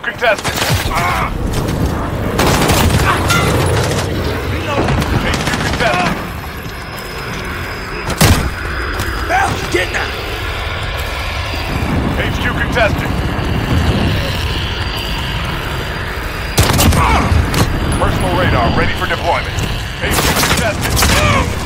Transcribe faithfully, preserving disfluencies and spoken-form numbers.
contested. Ah! H Q contested. Well, get now! H Q contested. Personal radar ready for deployment. H Q contested.